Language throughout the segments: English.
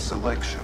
selection.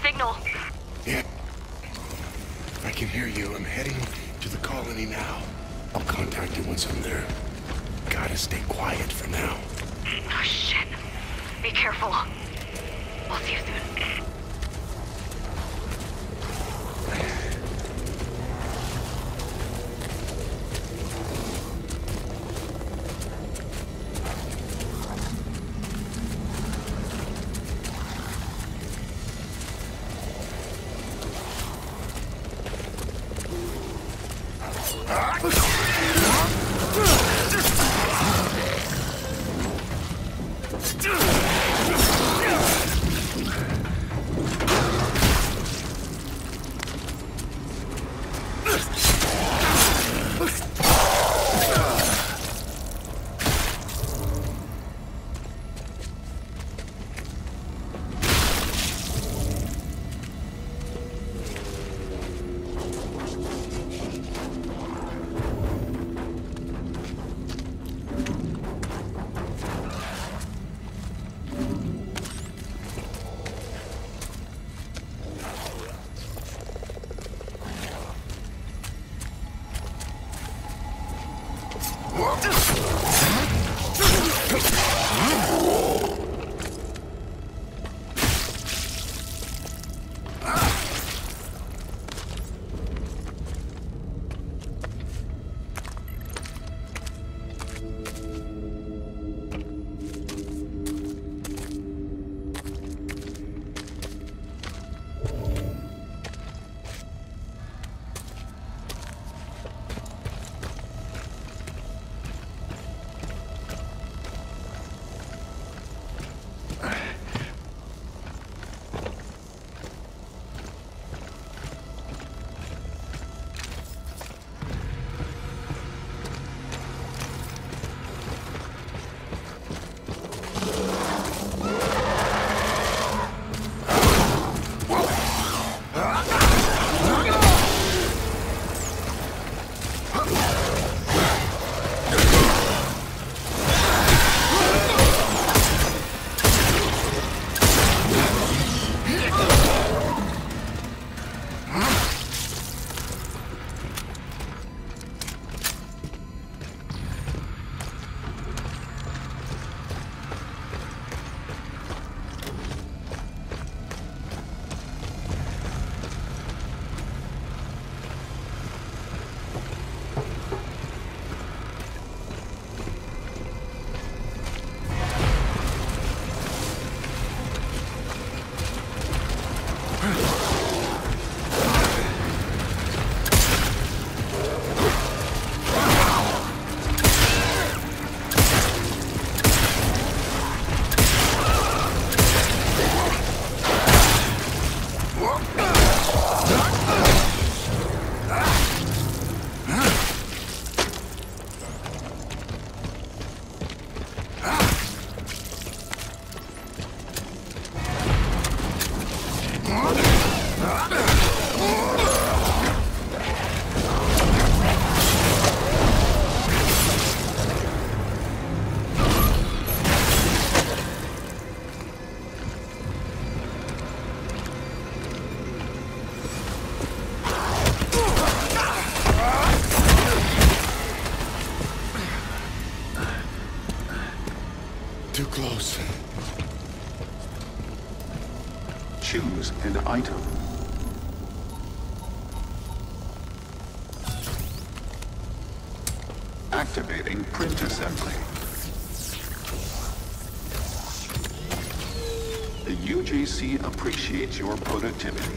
signal. Yeah. I can hear you. I'm heading to the colony now. I'll contact you once I'm there. Gotta stay quiet for now. Oh, shit. Be careful. We'll see you soon. Too close. Choose an item. Activating print assembly. The UJC appreciates your productivity.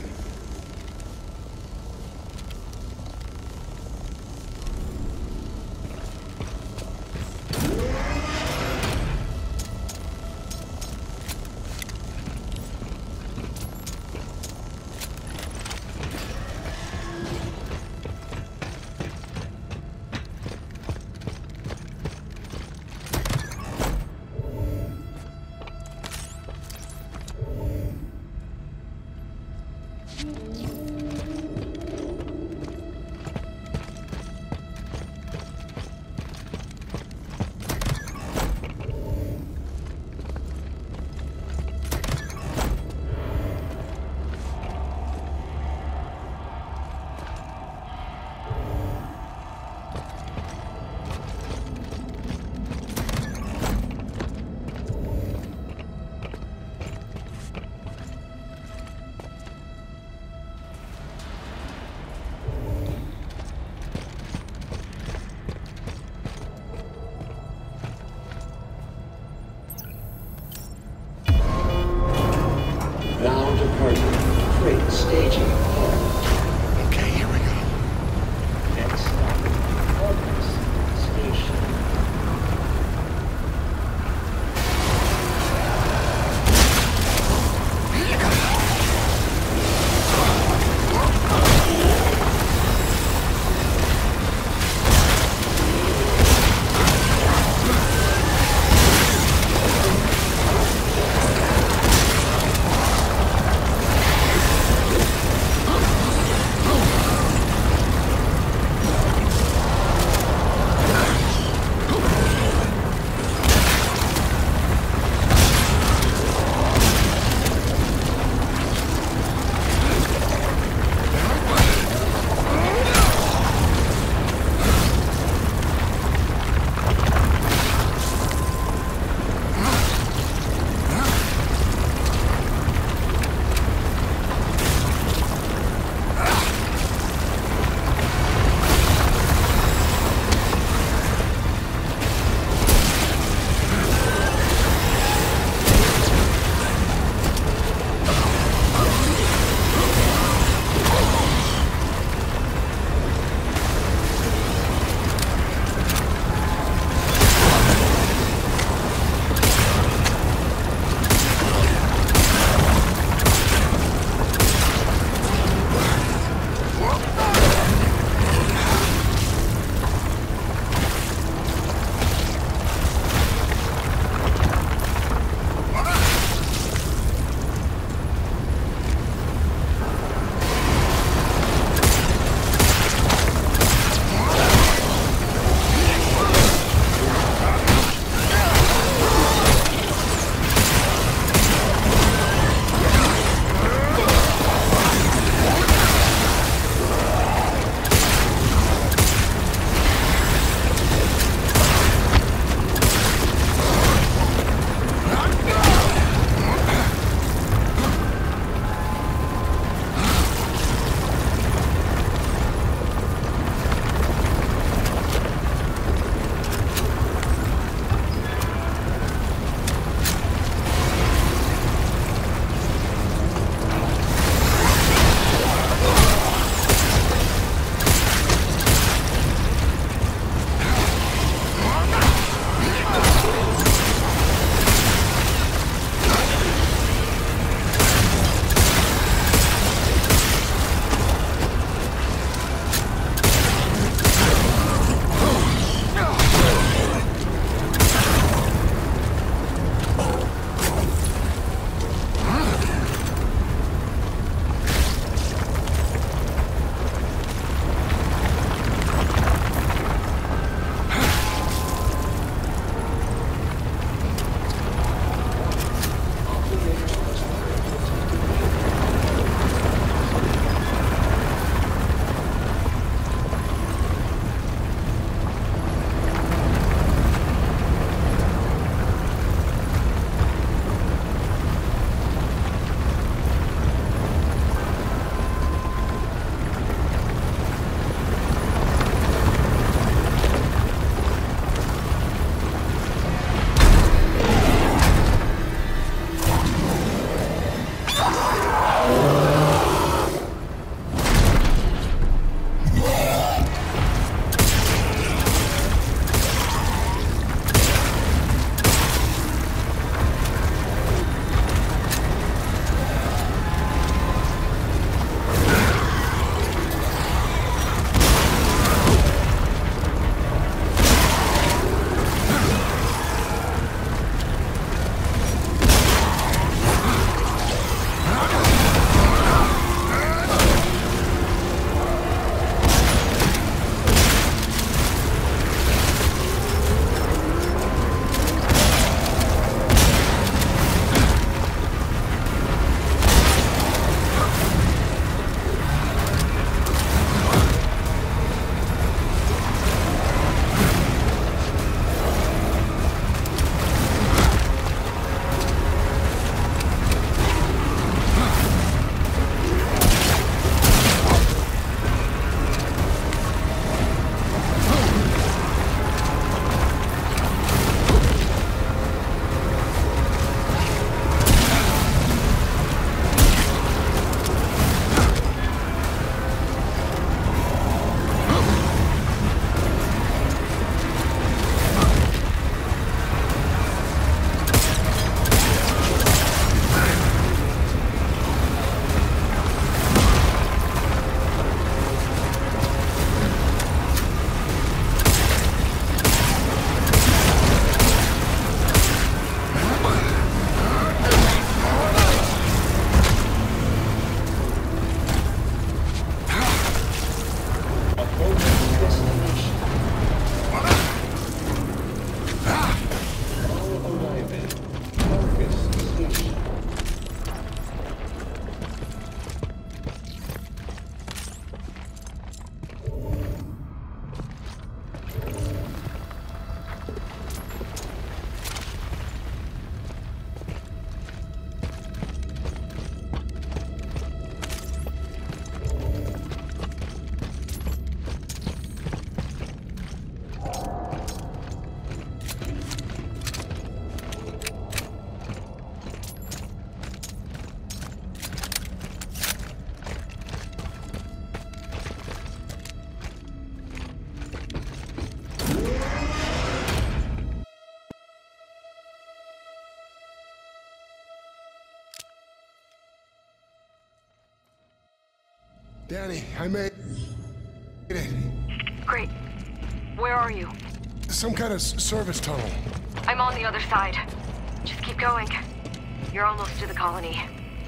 Danny, I made it. Great. Where are you? Some kind of service tunnel. I'm on the other side. Just keep going. You're almost to the colony.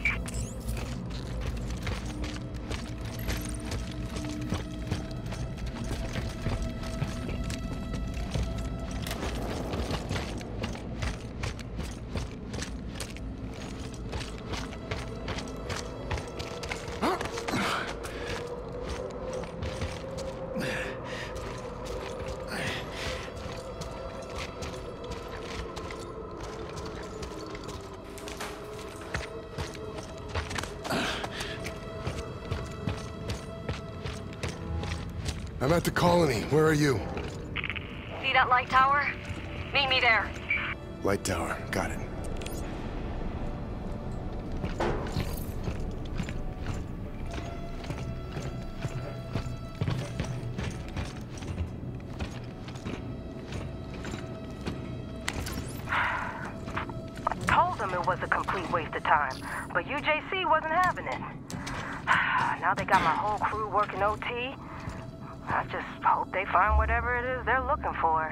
I'm at the colony. Where are you? See that light tower? Meet me there. Light tower. Got it. Told them it was a complete waste of time, but UJC wasn't having it. Now they got my whole crew working OT. I just hope they find whatever it is they're looking for.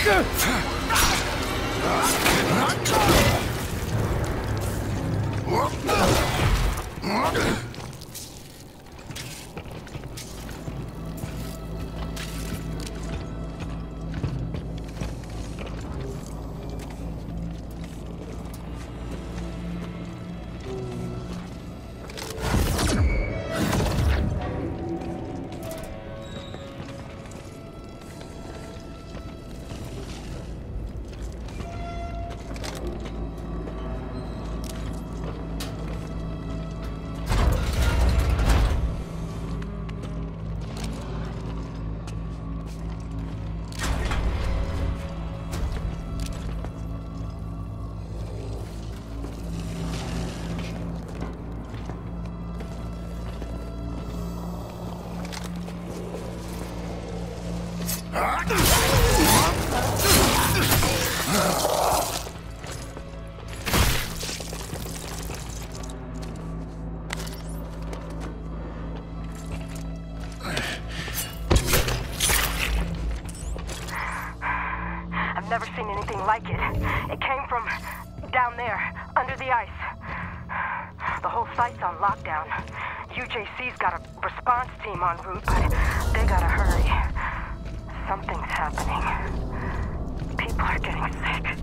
I've never seen anything like it. It came from down there, under the ice. The whole site's on lockdown. UJC's got a response team en route, but they gotta hurry. Something's happening. People are getting sick.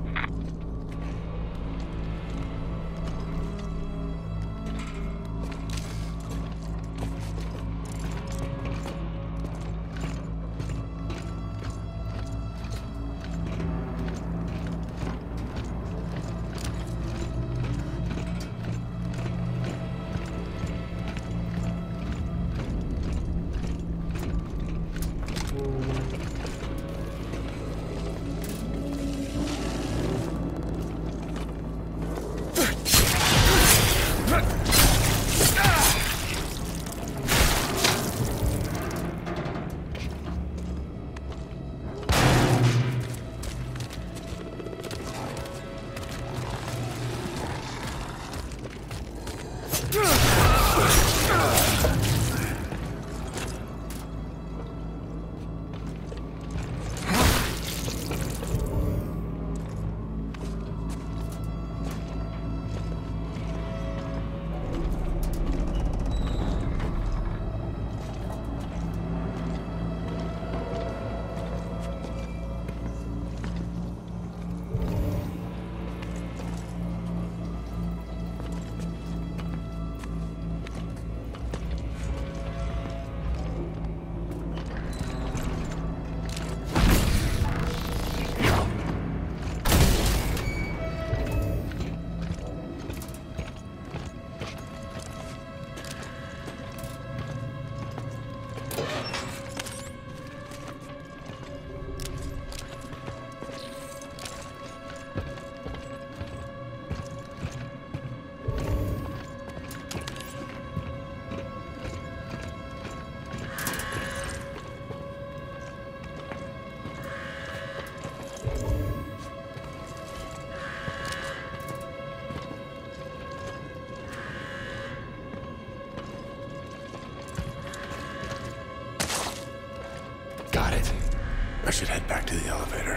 I should head back to the elevator.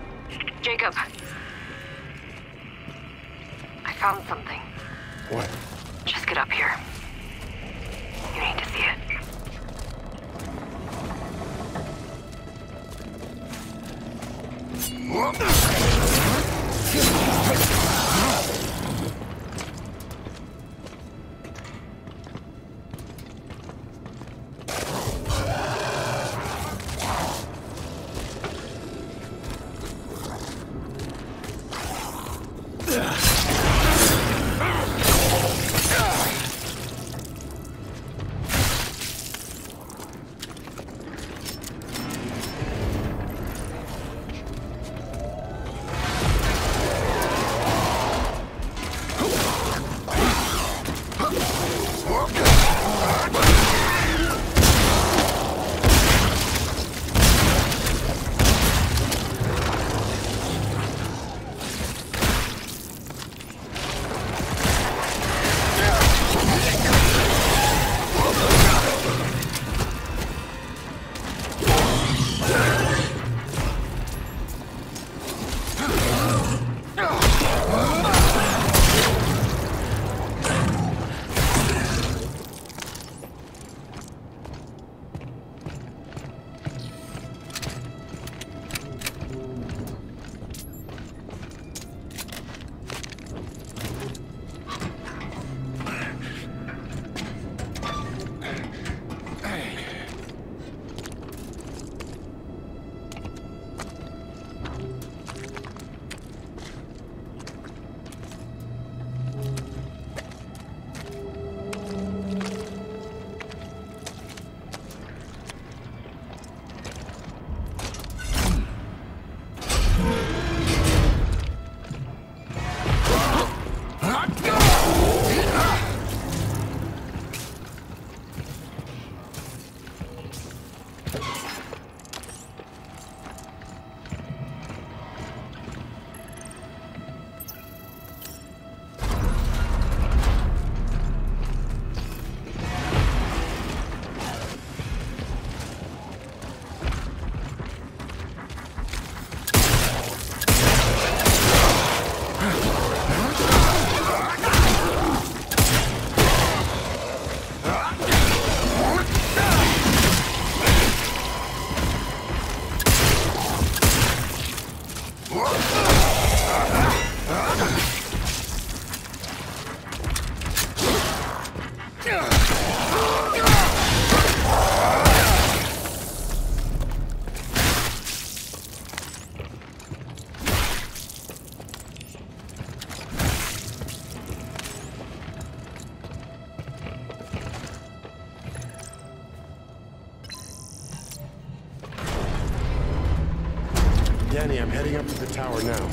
Jacob. I found something. What? Just get up here. You need to see it. Danny, I'm heading up to the tower now.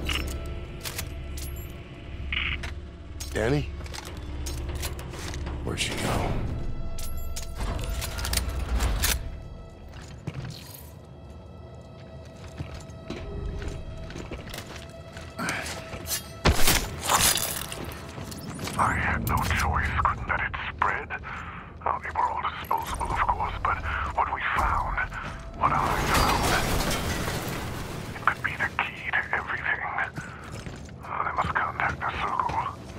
Danny? Where'd she go? I had no choice. Couldn't let it spread. Oh, they were all disposable, of course, but what we found, what I found, it could be the key to everything. Oh, they must contact the Circle.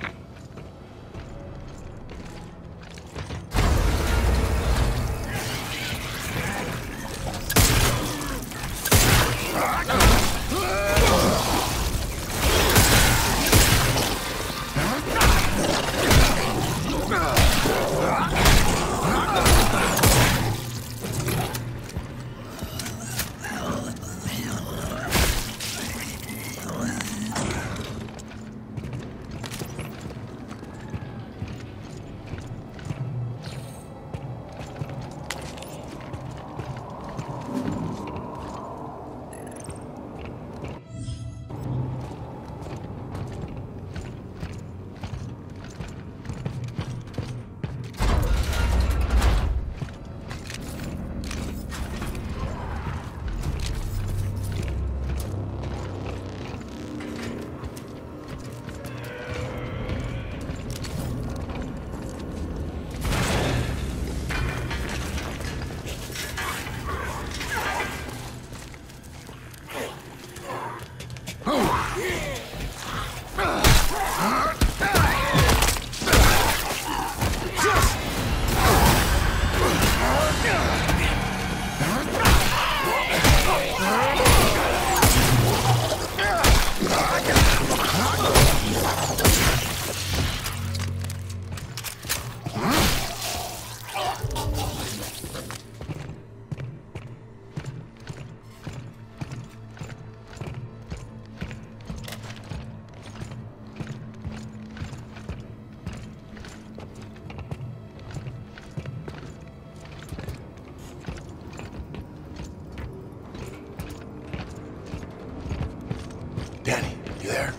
Danny, you there?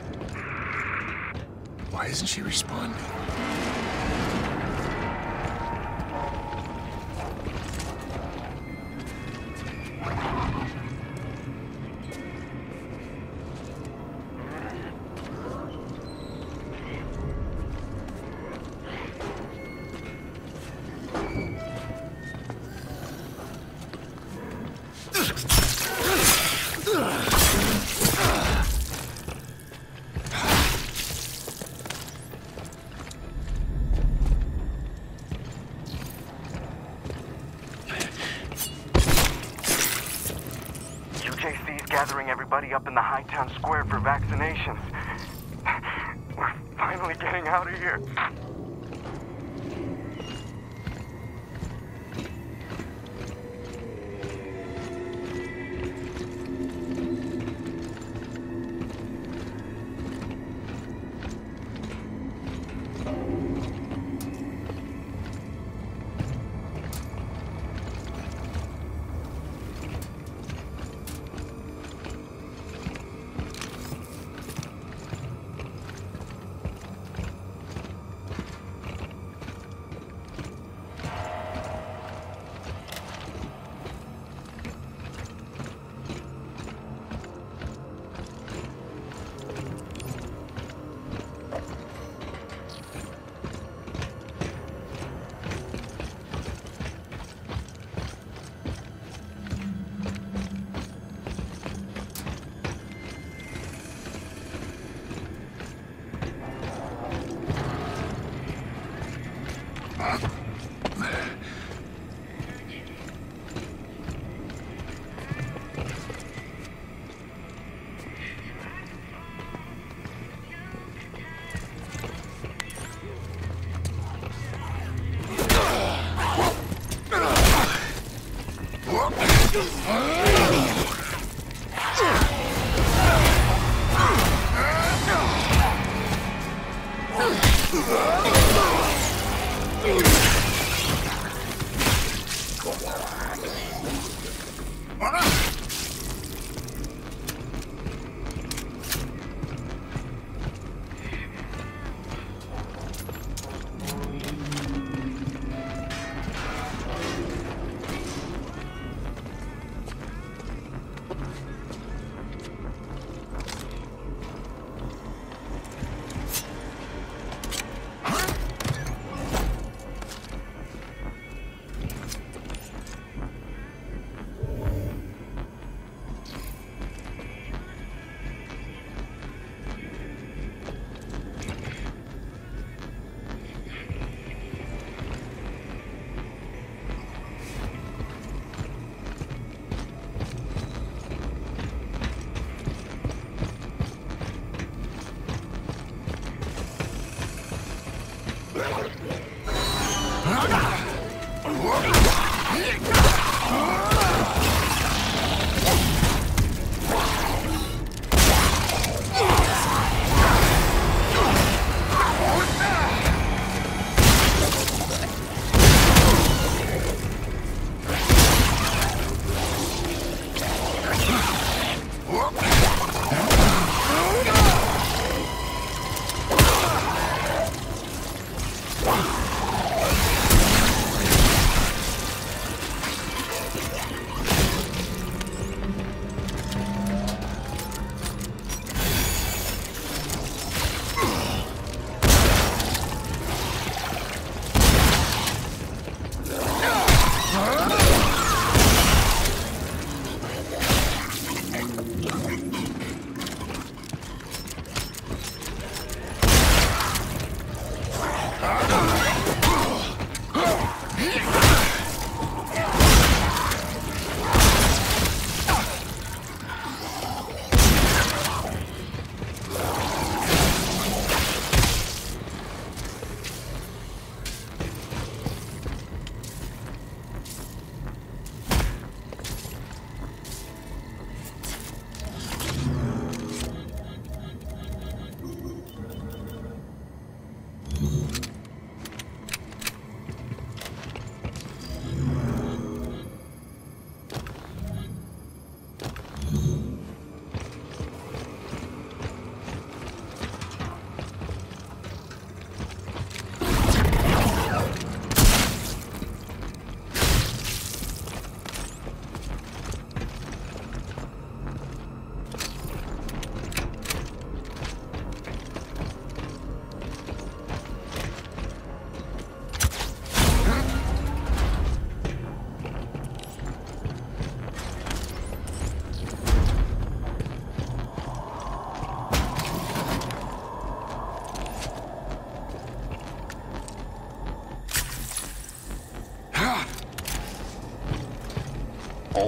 Why isn't she responding? UJC's gathering everybody up in the Hightown Square for vaccinations. We're finally getting out of here.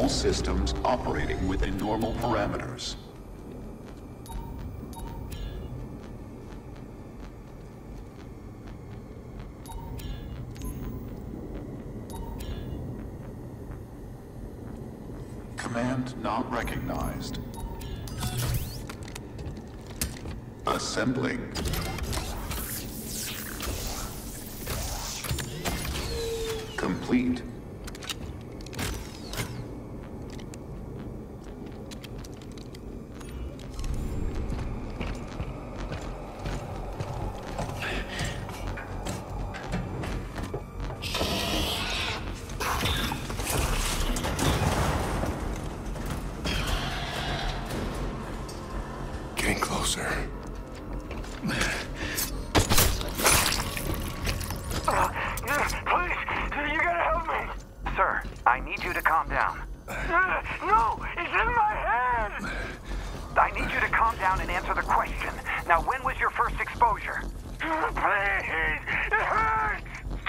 All systems operating within normal parameters. Command not recognized. Assembling. Complete. Getting closer. Please, you gotta help me. Sir, I need you to calm down. No, it's in my head. I need you to calm down and answer the question. Now, when was your first exposure? Please, it hurts.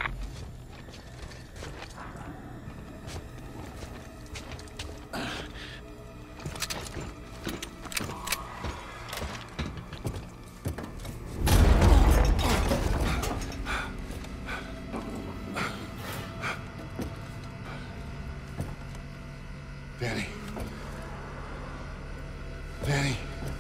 Danny. Danny.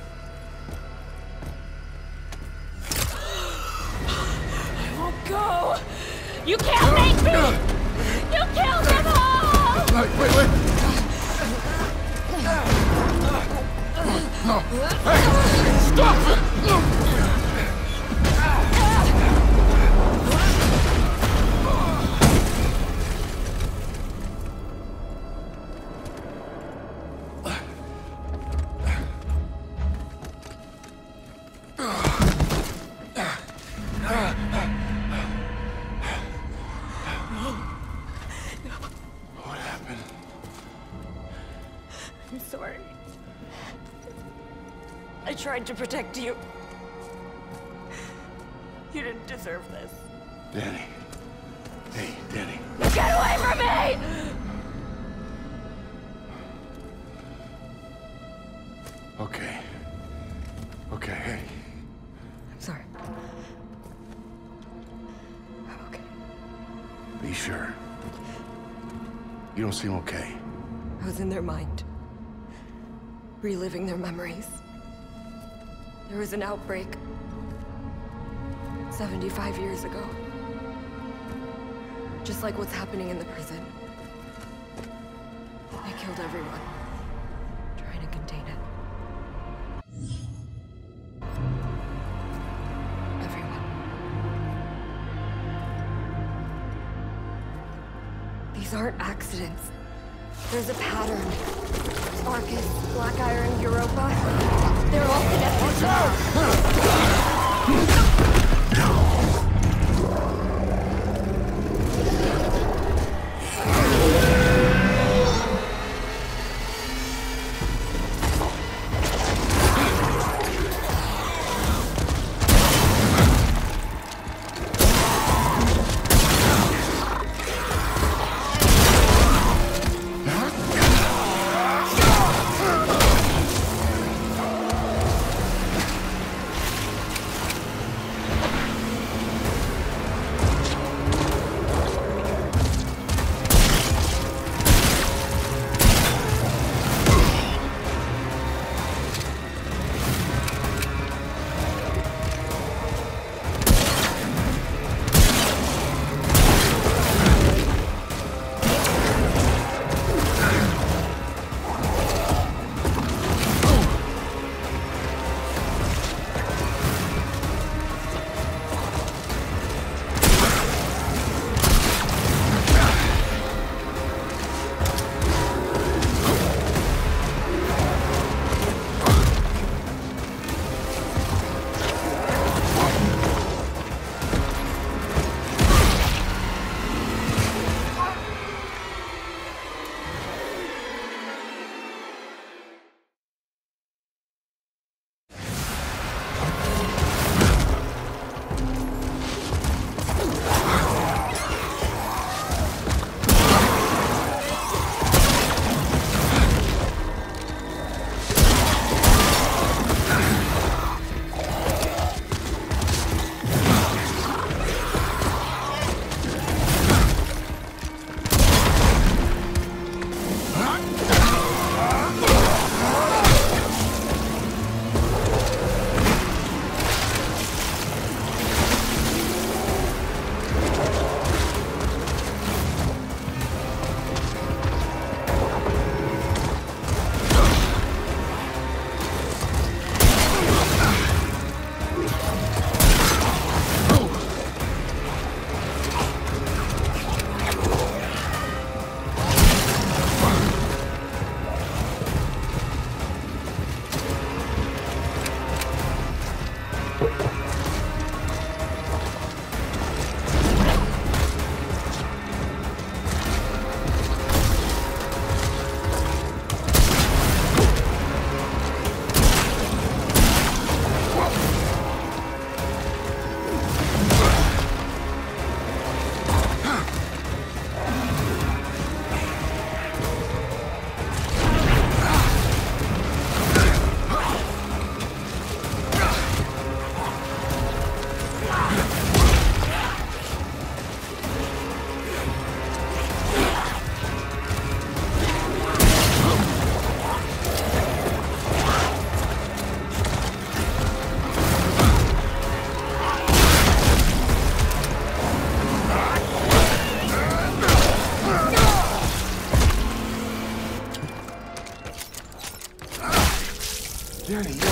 I won't go! You can't make me! You killed them all! Wait. No. Hey! Stop it! What happened? I'm sorry. I tried to protect you. You didn't deserve this. Danny. Hey, Danny. Get away from me! Okay, hey. I'm sorry. I'm okay. Be sure. You don't seem okay. I was in their mind. Reliving their memories. There was an outbreak 75 years ago. Just like what's happening in the prison. They killed everyone, trying to contain it. Everyone. These aren't accidents. There's a pattern. Arcus, Black Iron, Europa. They're all connected.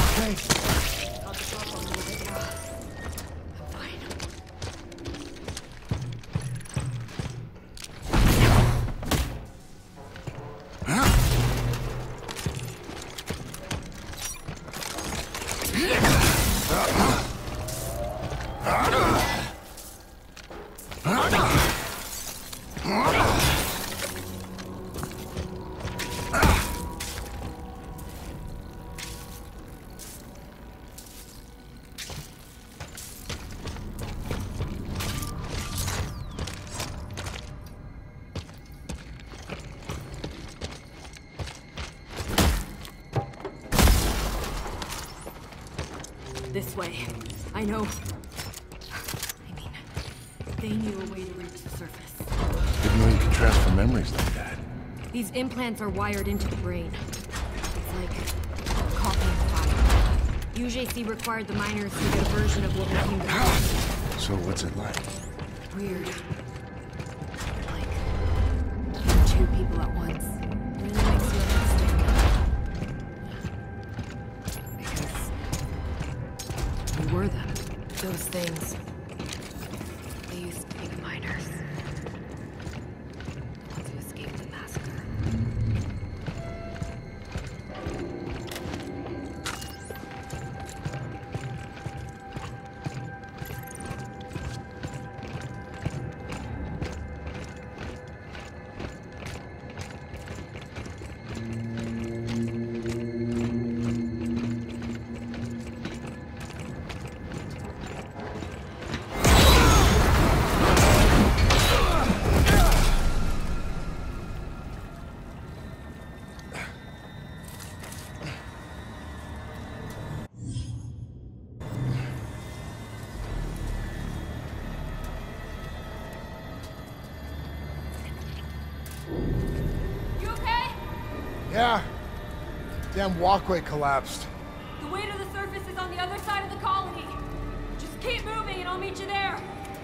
Okay. I'll just walk a little bit now. I'm fine. This way. I know. I mean, they knew a way to reach the surface. Didn't know you could transfer memories like that. These implants are wired into the brain. It's like copying fire. UJC required the miners to get a version of what became the world. So what's it like? Weird. Like two people at once. Really makes you understand. Because we were them. Those things. They used to be the miners. The ones who escaped the massacre. Yeah. Damn walkway collapsed. The way to the surface is on the other side of the colony. Just keep moving and I'll meet you there.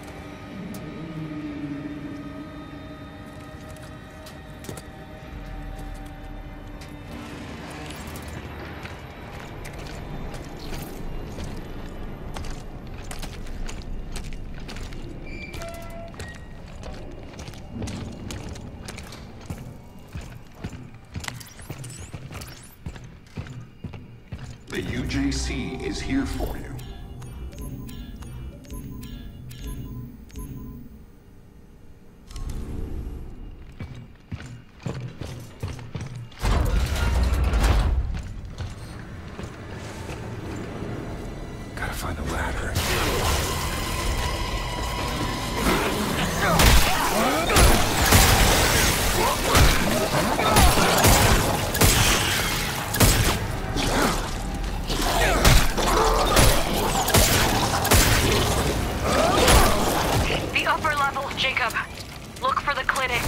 The UJC is here for you. Gotta find a ladder. The upper levels, Jacob. Look for the clinic.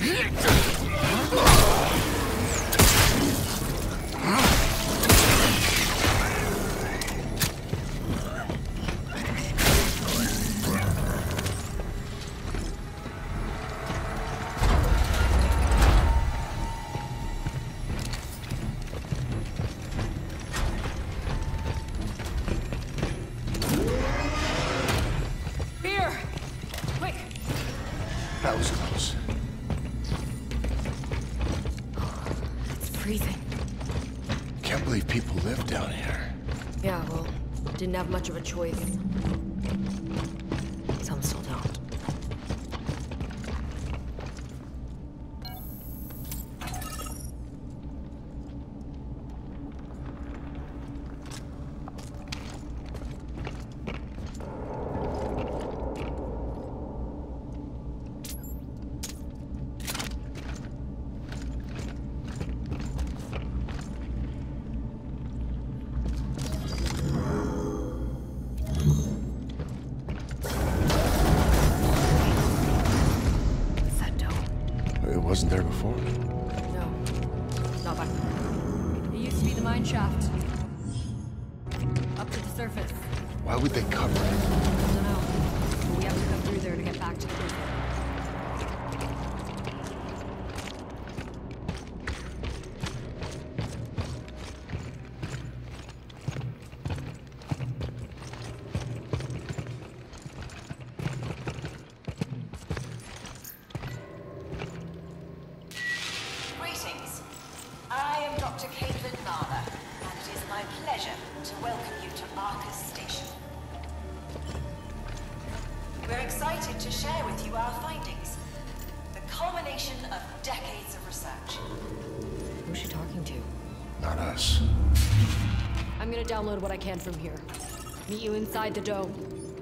That was close. It's freezing. Can't believe people live down here. Yeah, well, didn't have much of a choice. Some still don't. Wasn't there before? No, not back then. It used to be the mine shaft. Up to the surface. Why would they cover it? I don't know. But we have to cut through there to get back to the prison. We're excited to share with you our findings. The culmination of decades of research. Who's she talking to? Not us. I'm gonna download what I can from here. Meet you inside the dome.